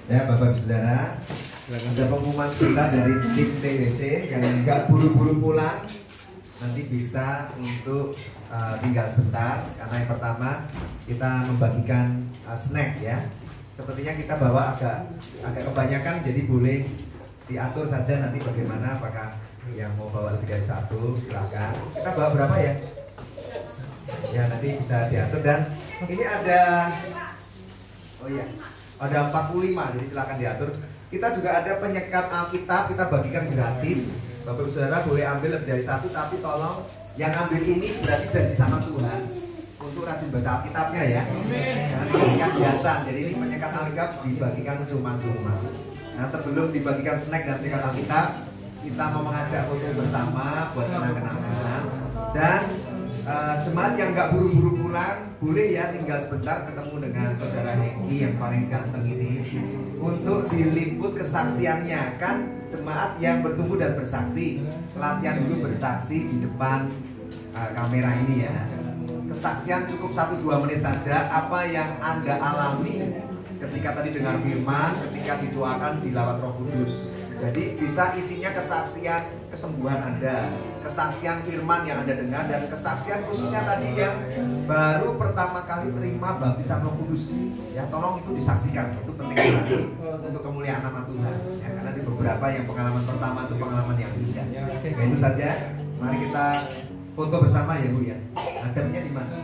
Ya Bapak Ibu Saudara, ada pengumuman sebentar dari tim TWC yang nggak buru-buru pulang, nanti bisa untuk tinggal sebentar, karena yang pertama kita membagikan snack ya. Sepertinya kita bawa agak kebanyakan, jadi boleh diatur saja nanti bagaimana, apakah yang mau bawa lebih dari satu silakan. Kita bawa berapa ya? Ya nanti bisa diatur. Dan ini ada, oh iya, ada 45, jadi silakan diatur. Kita juga ada penyekat Alkitab, kita bagikan gratis. Bapak Ibu Saudara boleh ambil lebih dari satu, tapi tolong yang ambil ini berarti janji sama Tuhan untuk rajin baca Alkitabnya ya. Jangan dibagikan biasa. Jadi ini penyekat Alkitab dibagikan cuma-cuma. Nah sebelum dibagikan snack dan penyekat Alkitab, kita mau mengajak foto bersama buat kenang-kenangan. Dan jemaat yang nggak buru-buru pulang, boleh ya tinggal sebentar ketemu dengan saudara Hengki yang paling ganteng ini untuk diliput kesaksiannya. Kan jemaat yang bertumbuh dan bersaksi, latihan dulu bersaksi di depan kamera ini ya. Kesaksian cukup 1-2 menit saja, apa yang Anda alami ketika tadi dengar firman, ketika didoakan dilawat Roh Kudus. Jadi bisa isinya kesaksian kesembuhan Anda, kesaksian firman yang Anda dengar, dan kesaksian khususnya tadi yang baru pertama kali terima baptisan Roh Kudus. Ya tolong itu disaksikan, itu penting sekali untuk kemuliaan nama Tuhan. Ya, karena di beberapa yang pengalaman pertama itu pengalaman yang indah. Ya, itu saja. Mari kita foto bersama ya Bu ya. Akhirnya di mana?